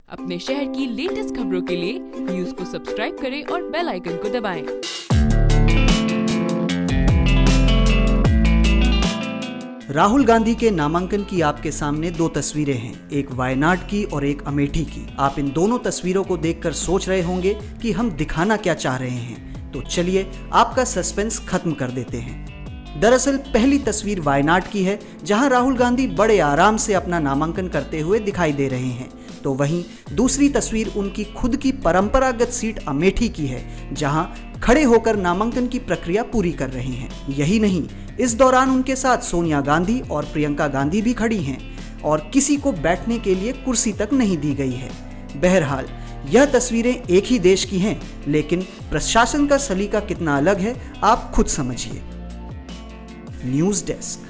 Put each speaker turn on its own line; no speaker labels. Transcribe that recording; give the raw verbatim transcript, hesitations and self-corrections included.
अपने शहर की लेटेस्ट खबरों के लिए न्यूज को सब्सक्राइब करें और बेल आइकन को दबाएं।
राहुल गांधी के नामांकन की आपके सामने दो तस्वीरें हैं, एक वायनाड की और एक अमेठी की। आप इन दोनों तस्वीरों को देखकर सोच रहे होंगे कि हम दिखाना क्या चाह रहे हैं, तो चलिए आपका सस्पेंस खत्म कर देते हैं। दरअसल पहली तस्वीर वायनाड की है, जहां राहुल गांधी बड़े आराम से अपना नामांकन करते हुए दिखाई दे रहे हैं, तो वहीं दूसरी तस्वीर उनकी खुद की परंपरागत सीट अमेठी की है, जहां खड़े होकर नामांकन की प्रक्रिया पूरी कर रहे हैं। यही नहीं, इस दौरान उनके साथ सोनिया गांधी और प्रियंका गांधी भी खड़ी हैं और किसी को बैठने के लिए कुर्सी तक नहीं दी गई है। बहरहाल यह तस्वीरें एक ही देश की हैं, लेकिन प्रशासन का सलीका कितना अलग है आप खुद समझिए। News desk.